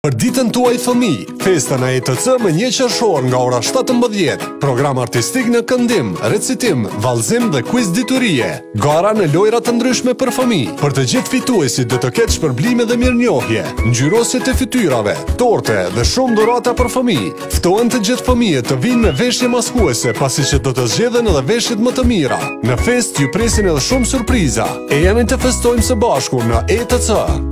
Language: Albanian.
Për ditën tuaj fëmijë, festa në ETC më 1 qershor nga ora 17, program artistik në këndim, recitim, vallëzim dhe quiz diturie, gara në lojra të ndryshme për fëmijë. Për të gjithë fituesit do të ketë shpërblime dhe mirënjohje, ngjyrosje të fytyrave, torte dhe shumë dhurata për fëmijë. Ftohen të gjithë fëmijët të vinë me veshje maskuese, pasi që do të zgjedhen edhe veshjet më të mira. Në fest ju presin edhe shumë surpriza. E jeni të festojmë së bashku në ETC.